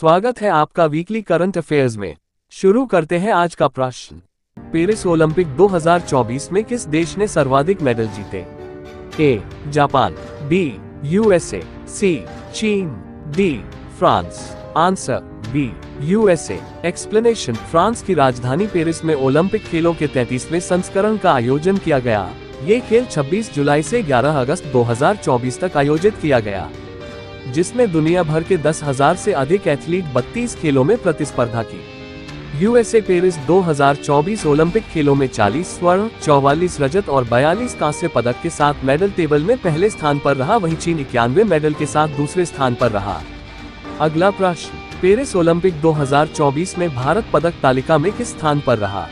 स्वागत है आपका वीकली करंट अफेयर्स में। शुरू करते हैं आज का प्रश्न। पेरिस ओलंपिक 2024 में किस देश ने सर्वाधिक मेडल जीते? A. Japan, B. USA, C. चीन, D. France. Answer B. USA. Explanation. France की राजधानी पेरिस में ओलंपिक खेलों के 33वें संस्करण का आयोजन किया गया। ये खेल 26 जुलाई से 11 अगस्त 2024 तक आयोजित किया गया, जिसमें दुनिया भर के 10,000 से अधिक एथलीट 32 खेलों में प्रतिस्पर्धा की। यूएसए पेरिस 2024 ओलंपिक खेलों में 40 स्वर्ण, 44 रजत और 42 कांस्य पदक के साथ मेडल टेबल में पहले स्थान पर रहा। वहीं चीन 91 मेडल के साथ दूसरे स्थान पर रहा। अगला प्रश्न। पेरिस ओलंपिक 2024 में भारत पदक तालिका में किस स्थान पर रहा?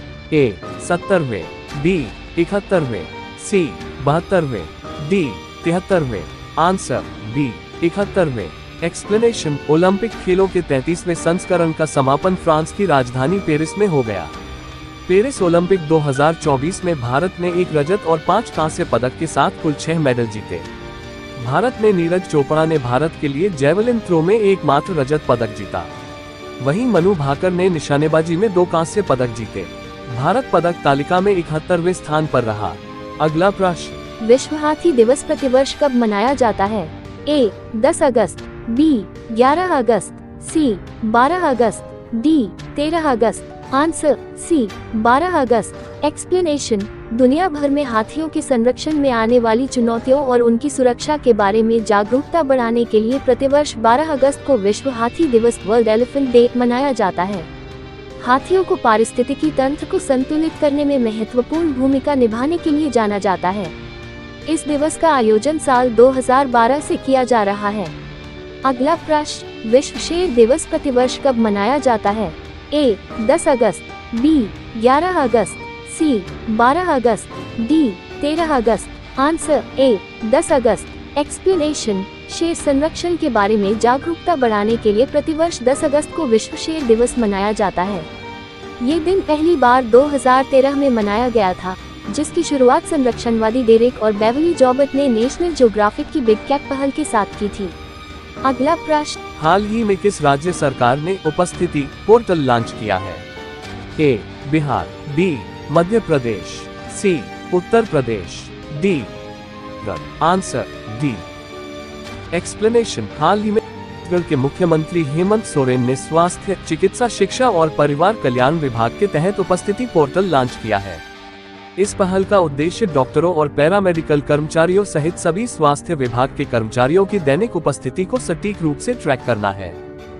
ए. 70वें, बी. 71वें, सी. 72वें, डी. 73वें। Answer B. 71वें। एक्सप्लेनेशन। ओलंपिक खेलों के 33वें संस्करण का समापन फ्रांस की राजधानी पेरिस में हो गया। पेरिस ओलंपिक 2024 में भारत ने 1 रजत और 5 कांस्य पदक के साथ कुल 6 मेडल जीते। भारत ने नीरज चोपड़ा ने भारत के लिए जैवलिन थ्रो में एकमात्र रजत पदक जीता। वहीं मनु भाकर ने निशानेबाजी में 2 कांस्य पदक जीते। भारत पदक तालिका में 71वें स्थान पर रहा। अगला प्रश्न। विश्व हाथी दिवस प्रतिवर्ष कब मनाया जाता है? ए. 10 अगस्त, बी. 11 अगस्त, सी. 12 अगस्त, डी. 13 अगस्त। Answer C. 12 अगस्त। एक्सप्लेनेशन। दुनिया भर में हाथियों के संरक्षण में आने वाली चुनौतियों और उनकी सुरक्षा के बारे में जागरूकता बढ़ाने के लिए प्रतिवर्ष 12 अगस्त को विश्व हाथी दिवस वर्ल्ड एलिफेंट डे मनाया जाता है। हाथियों को पारिस्थितिकी तंत्र को संतुलित करने में महत्वपूर्ण भूमिका निभाने के लिए जाना जाता है। इस दिवस का आयोजन साल 2012 से किया जा रहा है। अगला प्रश्न। विश्व शेर दिवस प्रतिवर्ष कब मनाया जाता है? ए. 10 अगस्त, बी. 11 अगस्त, सी. 12 अगस्त, डी. 13 अगस्त। Answer A. 10 अगस्त। एक्सप्लेनेशन। शेर संरक्षण के बारे में जागरूकता बढ़ाने के लिए प्रतिवर्ष 10 अगस्त को विश्व शेर दिवस मनाया जाता है। ये दिन पहली बार 2013 में मनाया गया था, जिसकी शुरुआत संरक्षणवादी डेरेक और बेवली जॉबर्ट ने नेशनल ज्योग्राफिक की बिग कैट पहल के साथ की थी। अगला प्रश्न। हाल ही में किस राज्य सरकार ने उपस्थिति पोर्टल लॉन्च किया है? A. Bihar, B. Madhya Pradesh, C. Uttar Pradesh, D. Answer D. Explanation. हाल ही में छत्तीसगढ़ के मुख्यमंत्री हेमंत सोरेन ने स्वास्थ्य, चिकित्सा, शिक्षा और परिवार कल्याण विभाग के तहत उपस्थिति पोर्टल लॉन्च किया है। इस पहल का उद्देश्य डॉक्टरों और पैरामेडिकल कर्मचारियों सहित सभी स्वास्थ्य विभाग के कर्मचारियों की दैनिक उपस्थिति को सटीक रूप से ट्रैक करना है।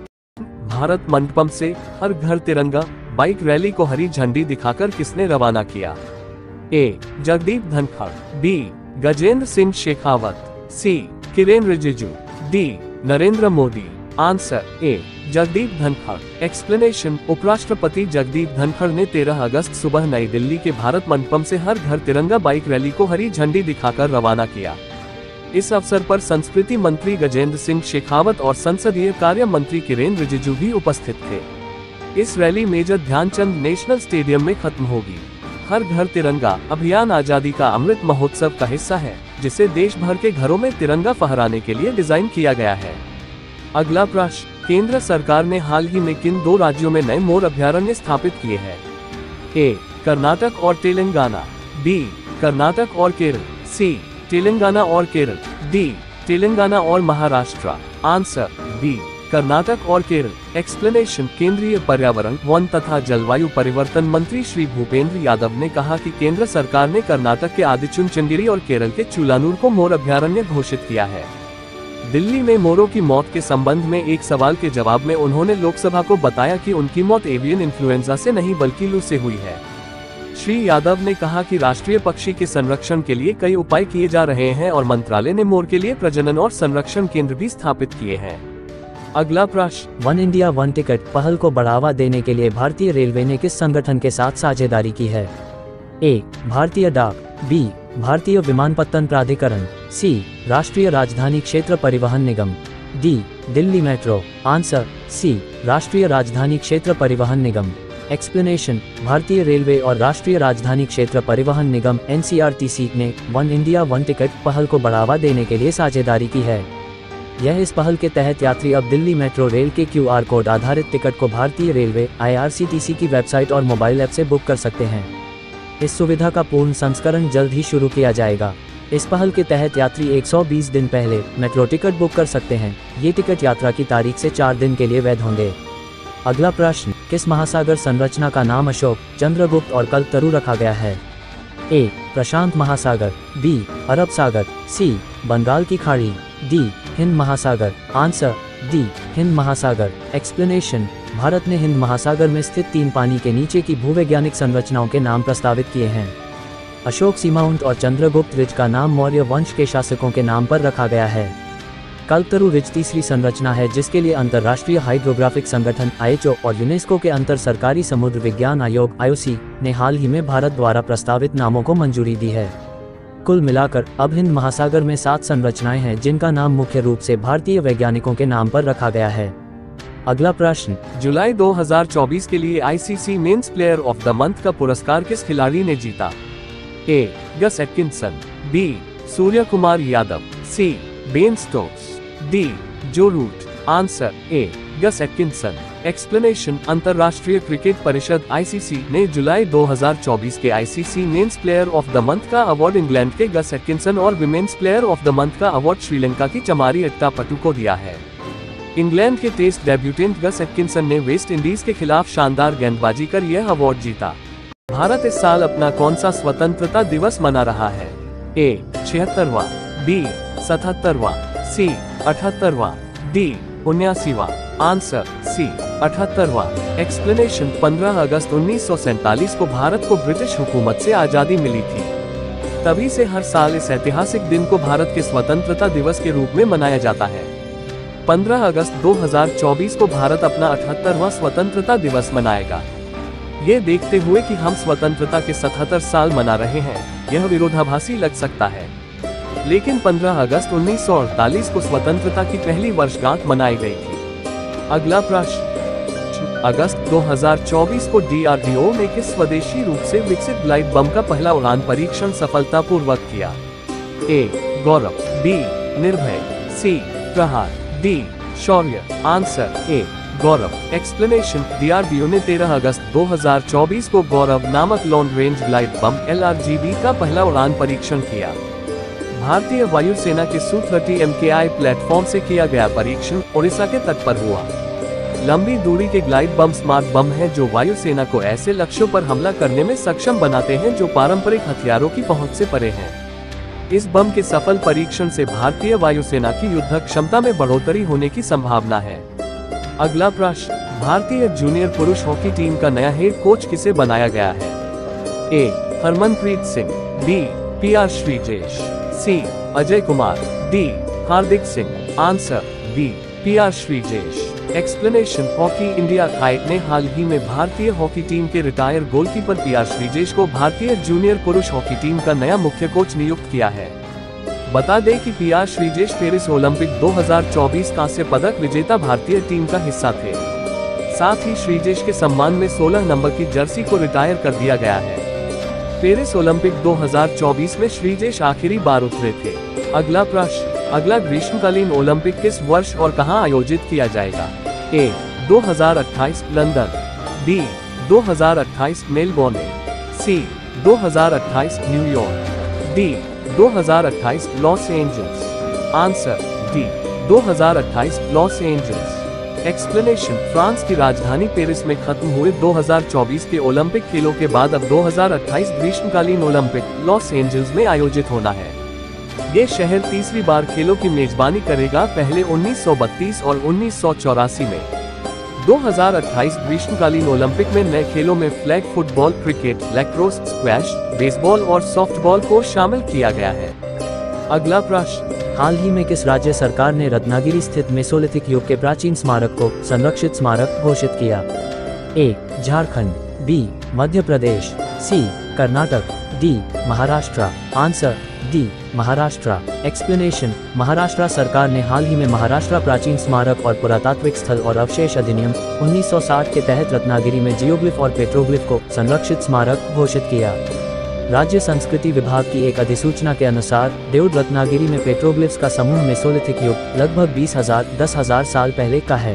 भारत मंडपम से हर घर तिरंगा बाइक रैली को हरी झंडी दिखाकर किसने रवाना किया? A. Jagdeep Dhankhar, B. Gajendra Singh Shekhawat, C. Kiren Rijiju, D. Narendra Modi. Answer A. Jagdeep Dhankhar. Explanation. उपराष्ट्रपति जगदीप धनखड़ ने 13 अगस्त सुबह नई दिल्ली के भारत मंडपम से हर घर तिरंगा बाइक रैली को हरी झंडी दिखाकर रवाना किया। इस अवसर पर संस्कृति मंत्री गजेंद्र सिंह शेखावत और संसदीय कार्य मंत्री किरेन रिजिजू भी उपस्थित थे। इस rally major Dhyanchand national stadium में खत्म होगी। हर घर तिरंगा अभियान आजादी का अमृत महोत्सव का हिस्सा है, जिसे देश भर के घरों में तिरंगा फहराने के लिए डिजाइन किया गया है। अगला प्रश्न। केंद्र सरकार ने हाल ही में किन 2 राज्यों में नए मोर अभयारण्य स्थापित किए हैं? ए. कर्नाटक और तेलंगाना, बी. कर्नाटक और केरल, सी. तेलंगाना और केरल, डी. तेलंगाना और महाराष्ट्र। Answer B. कर्नाटक और केरल। एक्सप्लेनेशन। केंद्रीय पर्यावरण, वन तथा जलवायु परिवर्तन मंत्री श्री भूपेंद्र यादव ने कहा कि केंद्र सरकार ने कर्नाटक के आदिचुंचनगिरी और केरल के चूलानूर को मोर अभयारण्य घोषित किया है। दिल्ली में मोरों की मौत के संबंध में एक सवाल के जवाब में उन्होंने लोकसभा को बताया कि उनकी मौत एवियन इन्फ्लुएंजा से नहीं बल्कि लू से हुई है। श्री यादव ने कहा कि राष्ट्रीय पक्षी के संरक्षण के लिए कई उपाय किए जा रहे हैं और मंत्रालय ने मोर के लिए प्रजनन और संरक्षण केंद्र भी स्थापित किए हैं। अगला प्रश्न। वन इंडिया वन टिकट पहल को बढ़ावा देने के लिए भारतीय रेलवे ने किस संगठन के साथ साझेदारी की है? ए. भारतीय डाक, बी. भारतीय विमानपत्तन प्राधिकरण, सी. राष्ट्रीय राजधानी क्षेत्र परिवहन निगम, D. Delhi metro. Answer C. राष्ट्रीय राजधानी क्षेत्र परिवहन निगम। एक्सप्लेनेशन। भारतीय रेलवे और राष्ट्रीय राजधानी क्षेत्र परिवहन निगम (NCRTC) ने वन इंडिया वन टिकट पहल को बढ़ावा देने के लिए साझेदारी की है। यह इस पहल के तहत यात्री अब दिल्ली मेट्रो रेल के QR कोड आधारित टिकट को भारतीय रेलवे IRCTC की वेबसाइट और मोबाइल ऐप से बुक कर सकते हैं। इस सुविधा का पूर्ण संस्करण जल्द ही शुरू किया जाएगा। इस पहल के तहत यात्री 120 दिन पहले मेट्रो टिकट बुक कर सकते हैं। ये टिकट यात्रा की तारीख से 4 दिन के लिए वैध होंगे। अगला प्रश्न, किस महासागर संरचना का नाम अशोक, चंद्रगुप्त और कल्पतरु रखा गया है? ए. प्रशांत महासागर, बी. अरब सागर, सी. बंगाल की खाड़ी, डी. हिंद महासागर। Answer D. हिंद महासागर। एक्सप्लेनेशन, भारत ने हिंद महासागर में स्थित 3 पानी के नीचे की भूवैज्ञानिक संरचनाओं के नाम प्रस्तावित किए हैं। अशोक सीमाउंट और चंद्रगुप्त रिज का नाम मौर्य वंश के शासकों के नाम पर रखा गया है। कल्पतरु रिज तीसरी संरचना है जिसके लिए अंतर्राष्ट्रीय हाइड्रोग्राफिक संगठन IHO और यूनेस्को के अंतर सरकारी समुद्र विज्ञान आयोग IOC ने हाल ही में भारत द्वारा प्रस्तावित नामों को मंजूरी दी है। कुल मिलाकर अब हिंद महासागर में 7 संरचनाएं हैं जिनका नाम मुख्य रूप से भारतीय वैज्ञानिकों के नाम पर रखा गया है। अगला प्रश्न, जुलाई 2024 के लिए ICC men's player of the month का पुरस्कार किस खिलाड़ी ने जीता? A. Gus Atkinson, B. Surya Kumar Yadav, C. Ben Stokes, D. Joe Root. Answer A. Gus Atkinson. Explanation, अंतर्राष्ट्रीय क्रिकेट परिषद ICC ने जुलाई 2024 के ICC men's player of the month का अवार्ड इंग्लैंड के गस एटकिंसन और women's player of the month का award Sri Lanka की चमारी अट्टापट्टू को दिया है। इंग्लैंड के टेस्ट डेब्यूटेंट गस एटकिंसन ने वेस्ट इंडीज के खिलाफ शानदार गेंदबाजी कर यह अवार्ड जीता। भारत इस साल अपना कौन सा स्वतंत्रता दिवस मना रहा है? ए. 76वां, बी. 77वां, सी. 78वां, डी. 79वां। Answer C. 78वां। एक्सप्लेनेशन, 15 अगस्त 1947 को भारत को ब्रिटिश हुकूमत से आजादी मिली थी। तभी से हर साल इस ऐतिहासिक दिन को भारत के स्वतंत्रता दिवस के रूप में मनाया जाता है। 15 अगस्त 2024 को भारत अपना 78वां स्वतंत्रता दिवस मनाएगा। ये देखते हुए कि हम स्वतंत्रता के 77 साल मना रहे हैं, यह विरोधाभासी लग सकता है, लेकिन 15 अगस्त 1948 को स्वतंत्रता की पहली वर्षगांठ मनाई गई थी। अगला प्रश्न, अगस्त 2024 को DRDO ने किस स्वदेशी रूप से विकसित ग्लाइड बम का पहला उड़ान परीक्षण सफलतापूर्वक किया? A. Gaurav, B. Nirbhay, C. Prahaar, D. Shaurya. Answer A. Gaurav. Explanation, DRDO ने 13 अगस्त 2024 को गौरव नामक long range glide bomb LRGB का पहला उड़ान परीक्षण किया। भारतीय वायुसेना के Su-30 MKI प्लेटफॉर्म से किया गया परीक्षण ओडिशा के तट पर हुआ। लंबी दूरी के ग्लाइड बम स्मार्ट बम हैं जो वायुसेना को ऐसे लक्ष्यों पर हमला करने में सक्षम बनाते हैं जो पारंपरिक हथियारों की पहुंच से परे हैं। इस बम के सफल परीक्षण से भारतीय वायुसेना की युद्धक क्षमता में बढ़ोतरी होने की संभावना है। अगला प्रश्न, भारतीय जूनियर पुरुष हॉकी टीम का नया हेड कोच किसे बनाया गया है? A. Harmanpreet Singh, B. PR Sreejesh, C. Ajay Kumar, D. Hardik Singh. Answer B. PR Sreejesh. Explanation, hockey India काइट ने हाल ही में भारतीय हॉकी टीम के रिटायर गोलकीपर PR श्रीजेश को भारतीय जूनियर पुरुष हॉकी टीम का नया मुख्य कोच नियुक्त किया है। बता दें कि PR श्रीजेश पेरिस ओलंपिक 2024 कांस्य पदक विजेता भारतीय टीम का हिस्सा थे। साथ ही श्रीजेश के सम्मान में 16 नंबर की जर्सी को रिटायर कर दिया गया है। पेरिस ओलंपिक 2024 में श्रीजेश आखिरी बार उतरे थे। अगला प्रश्न, अगला ग्रीष्मकालीन ओलंपिक किस वर्ष और कहां आयोजित किया जाएगा? A. 2028 London, B. 2028 Melbourne, C. 2028 New York, D. 2028 Los Angeles. Answer D. 2028 Los Angeles. Explanation, France की राजधानी पेरिस में खत्म हुए 2024 के ओलंपिक खेलों के बाद अब 2028 ग्रीष्मकालीन ओलंपिक लॉस एंजल्स में आयोजित होना है। ये शहर तीसरी बार खेलों की मेजबानी करेगा, पहले 1932 और 1984 में। 2028 ग्रीष्मकालीन ओलंपिक में नए खेलों में flag football, cricket, lacrosse, squash, baseball और सॉफ्टबॉल को शामिल किया गया है। अगला प्रश्न, हाल ही में किस राज्य सरकार ने रत्नागिरी स्थित मेसोलिथिक युग के प्राचीन स्मारक को संरक्षित स्मारक घोषित किया? A. Jharkhand, B. Madhya Pradesh, C. Karnataka, D. Maharashtra. Answer D. Maharashtra. Explanation, Maharashtra सरकार ने हाल ही में महाराष्ट्र प्राचीन स्मारक और पुरातात्विक स्थल और अवशेष अधिनियम 1960 के तहत रत्नागिरी में जियोग्लिफ और पेट्रोग्लिफ को संरक्षित स्मारक घोषित किया। राज्य संस्कृति विभाग की एक अधिसूचना के अनुसार देवड रत्नागिरी में पेट्रोग्लिफ्स का समूह मेसोलिथिक युग लगभग 10,000 साल पहले का है।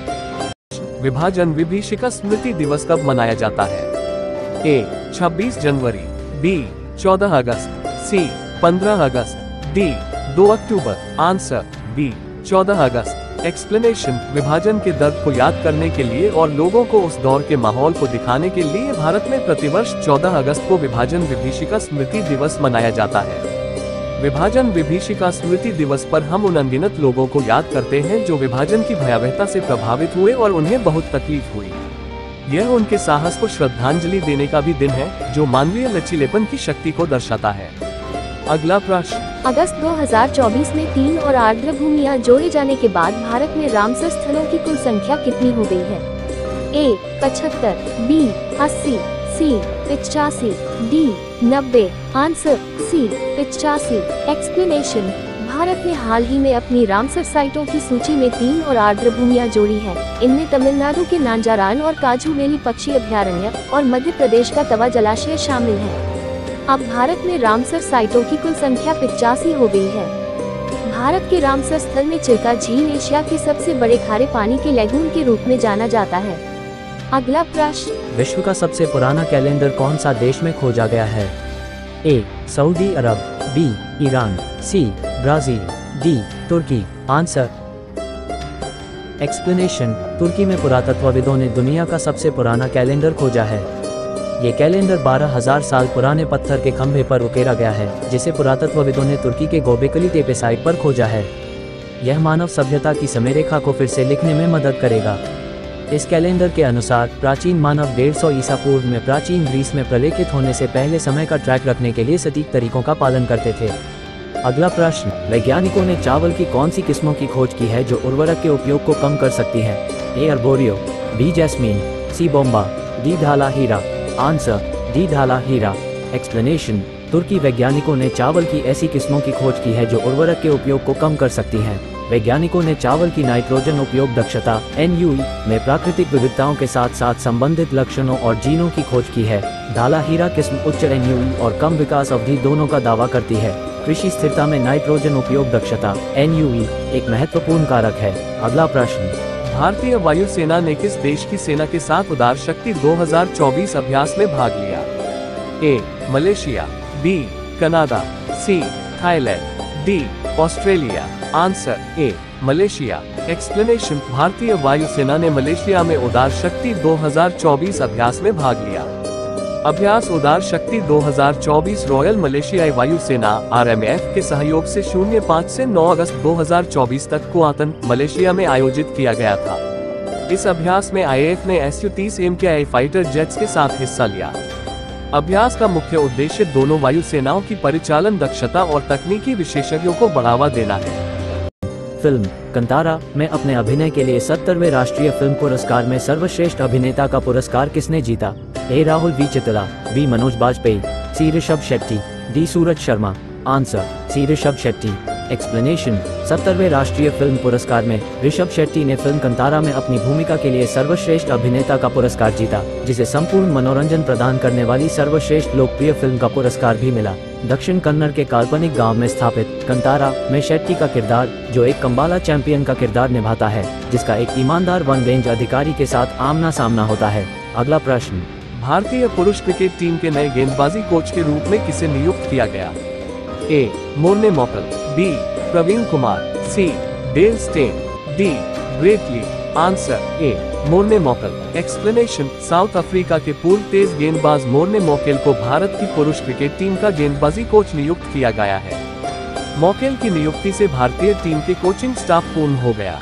विभाजन विभीषिका स्मृति दिवस कब मनाया जाता है? ए 26 जनवरी, बी 14 अगस्त, सी 15 अगस्त, डी 2 अक्टूबर। आंसर बी 14 अगस्त। एक्सप्लेनेशन, विभाजन के दर्द को याद करने के लिए और लोगों को उस दौर के माहौल को दिखाने के लिए भारत में प्रतिवर्ष 14 अगस्त को विभाजन विभीषिका स्मृति दिवस मनाया जाता है। विभाजन विभीषिका स्मृति दिवस पर हम उन अनगिनत लोगों को याद करते हैं जो विभाजन की भयावहता से प्रभावित हुए और उन्हें बहुत तकलीफ हुई। यह उनके साहस को श्रद्धांजलि देने का भी दिन है, जो मानवीय लचीलेपन की शक्ति को दर्शाता है। अगला प्रश्न, अगस्त 2024 में 3 और आर्द्र भूमियां जोड़े जाने के बाद भारत में रामसर स्थलों की कुल संख्या कितनी हो गई है? A 75, B 80, C 85, D 90। Answer C 85। Explanation, Bharat ने हाल ही में अपनी रामसर साइटों की सूची में 3 और आर्द्र भूमियां जोड़ी हैं। इनमें तमिलनाडु के नांजारान और काजूवेली पक्षी अभयारण्य और मध्य प्रदेश का तवा जलाशय शामिल है। अब भारत में रामसर साइटों की कुल संख्या 85 हो गई है। भारत के रामसर स्थल में चिल्का झील एशिया के सबसे बड़े खारे पानी के लैगून के रूप में जाना जाता है। अगला प्रश्न, विश्व का सबसे पुराना कैलेंडर कौन सा देश में खोजा गया है? A Saudi Arab, B Iran, C Brazil, D Turkey. Answer explanation, Turkey में पुरातत्वविदों ने दुनिया का सबसे पुराना कैलेंडर खोजा है। ये कैलेंडर 12,000 साल पुराने पत्थर के खंभे पर उकेरा गया है, जिसे पुरातत्वविदों ने तुर्की के गोबेकली तेपे साइट पर खोजा है। यह मानव सभ्यता की समय रेखा को फिर से लिखने में मदद करेगा। इस कैलेंडर के अनुसार प्राचीन मानव 150 ईसा पूर्व में प्राचीन ग्रीस में प्रलेखित होने से पहले समय का ट्रैक रखने के लिए सटीक तरीकों का पालन करते थे। अगला प्रश्न, वैज्ञानिकों ने चावल की कौन सी किस्मों की खोज की है जो उर्वरक के उपयोग को कम कर सकती है? A arborio, B jasmine, C bomba, D ढाला हीरा। आंसर डी ढाला हीरा। एक्सप्लेनेशन, तुर्की वैज्ञानिकों ने चावल की ऐसी किस्मों की खोज की है जो उर्वरक के उपयोग को कम कर सकती हैं। वैज्ञानिकों ने चावल की नाइट्रोजन उपयोग दक्षता NUE में प्राकृतिक विविधताओं के साथ साथ संबंधित लक्षणों और जीनों की खोज की है। ढाला हीरा किस्म उच्च NUE और कम विकास अवधि दोनों का दावा करती है। कृषि स्थिरता में नाइट्रोजन उपयोग दक्षता NUE एक महत्वपूर्ण कारक है। अगला प्रश्न, भारतीय वायुसेना ने किस देश की सेना के साथ उदार शक्ति 2024 अभ्यास में भाग लिया? A Malaysia, B Canada, C Thailand, D Australia. Answer A Malaysia. Explanation, भारतीय वायुसेना ने मलेशिया में उदार शक्ति 2024 अभ्यास में भाग लिया। अभ्यास उदार शक्ति 2024 रॉयल मलेशियाई वायुसेना RMF के सहयोग से 05 से 9 अगस्त 2024 तक कुआतन, मलेशिया में आयोजित किया गया था। इस अभ्यास में IAF ने Su-30 MKI फाइटर जेट्स के साथ हिस्सा लिया। अभ्यास का मुख्य उद्देश्य दोनों वायुसेनाओं की परिचालन दक्षता और तकनीकी विशेषज्ञों को बढ़ावा देना है। फिल्म कंतारा में अपने अभिनय के लिए 70वें राष्ट्रीय फिल्म पुरस्कार में सर्वश्रेष्ठ अभिनेता का पुरस्कार किसने जीता? A Rahul V Chittella, B Manoj Bajpayee, C Rishab Shetty, D Sooraj Sharma. Answer C Rishab Shetty. Explanation, 70वें राष्ट्रीय फिल्म पुरस्कार में ऋषभ शेट्टी ने फिल्म कंतारा में अपनी भूमिका के लिए सर्वश्रेष्ठ अभिनेता का पुरस्कार जीता, जिसे संपूर्ण मनोरंजन प्रदान करने वाली सर्वश्रेष्ठ लोकप्रिय फिल्म का पुरस्कार भी मिला। दक्षिण कन्नड़ के काल्पनिक गांव में स्थापित कंतारा में शेट्टी का किरदार, जो एक कंबाला चैंपियन का किरदार निभाता है, जिसका एक ईमानदार वन रेंज अधिकारी के साथ आमना सामना होता है। अगला प्रश्न, भारतीय पुरुष क्रिकेट टीम के नए गेंदबाजी कोच के रूप में किसे नियुक्त किया गया? A Morne Morkel, B Praveen Kumar, C Dale Steyn, D Brett Lee. Answer A Morne Morkel. Explanation, South Africa के पूर्व तेज गेंदबाज मोर्ने मॉकेल को भारत की पुरुष क्रिकेट टीम का गेंदबाजी कोच नियुक्त किया गया है। मॉकेल की नियुक्ति से भारतीय टीम के कोचिंग स्टाफ पूर्ण हो गया।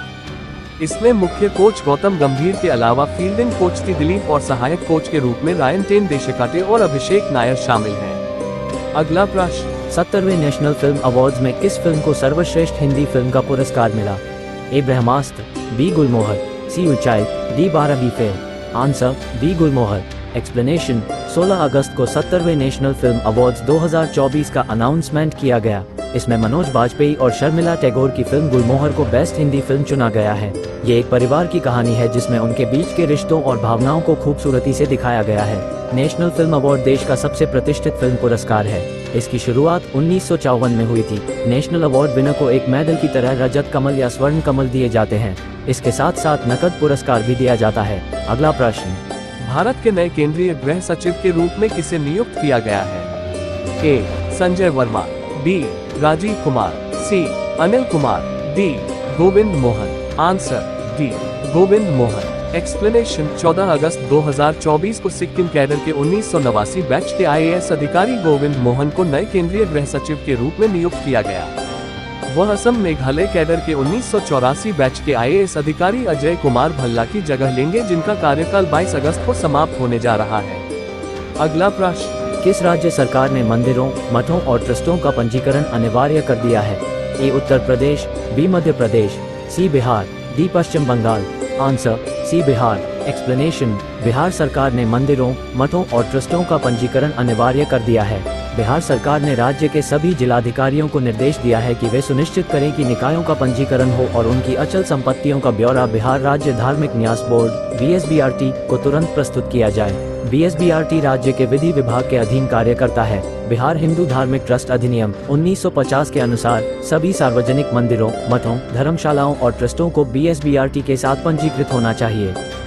इसमें मुख्य कोच गौतम गंभीर के अलावा फील्डिंग कोच दिलीप और सहायक कोच के रूप में रायन टेन देशकाटे और अभिषेक नायर शामिल हैं। अगला प्रश्न, 70वें नेशनल फिल्म अवार्ड्स में किस फिल्म को सर्वश्रेष्ठ हिंदी फिल्म का पुरस्कार मिला? ए ब्रह्मास्त्र, B Gulmohar, C Uunchai, D 12 बी fail. Answer B Gulmohar. Explanation, 16 अगस्त को 70वें नेशनल फिल्म अवार्ड्स 2024 का अनाउंसमेंट किया गया। इसमें मनोज बाजपेयी और शर्मिला टैगोर की फिल्म गुलमोहर को बेस्ट हिंदी फिल्म चुना गया है। ये एक परिवार की कहानी है जिसमें उनके बीच के रिश्तों और भावनाओं को खूबसूरती से दिखाया गया है। नेशनल फिल्म अवार्ड देश का सबसे प्रतिष्ठित फिल्म पुरस्कार है। इसकी शुरुआत 1954 में हुई थी। नेशनल अवार्ड विनर को एक मेडल की तरह रजत कमल या स्वर्ण कमल दिए जाते हैं। इसके साथ साथ नकद पुरस्कार भी दिया जाता है। अगला प्रश्न, भारत के नए केंद्रीय गृह सचिव के रूप में किसे नियुक्त किया गया है? A. Sanjay Verma, B. Rajeev Kumar, C. Anil Kumar, D. Govind Mohan. Answer D. Govind Mohan. Explanation 14 अगस्त 2024 को सिक्किम कैडर के 1989 बैच के IAS अधिकारी गोविंद मोहन को नए केंद्रीय गृह सचिव के रूप में नियुक्त किया गया। वह असम मेघालय कैडर के 1984 बैच के IAS अधिकारी अजय कुमार भल्ला की जगह लेंगे, जिनका कार्यकाल 22 अगस्त को समाप्त होने जा रहा है। अगला प्रश्न, किस राज्य सरकार ने मंदिरों, मठों और ट्रस्टों का पंजीकरण अनिवार्य कर दिया है? A. Uttar Pradesh, B. Madhya Pradesh, C. Bihar, D. Paschim Bengal. Answer C. Bihar. Explanation, Bihar सरकार ने मंदिरों, मठों और ट्रस्टों का पंजीकरण अनिवार्य कर दिया है। बिहार सरकार ने राज्य के सभी जिलाधिकारियों को निर्देश दिया है कि वे सुनिश्चित करें कि निकायों का पंजीकरण हो और उनकी अचल संपत्तियों का ब्यौरा बिहार राज्य धार्मिक न्यास बोर्ड BSBRT को तुरंत प्रस्तुत किया जाए। BSBRT राज्य के विधि विभाग के अधीन कार्य करता है। बिहार हिंदू धार्मिक ट्रस्ट अधिनियम 1950 के अनुसार सभी सार्वजनिक मंदिरों, मठों, धर्मशालाओं और ट्रस्टों को BSBRT के साथ पंजीकृत होना चाहिए।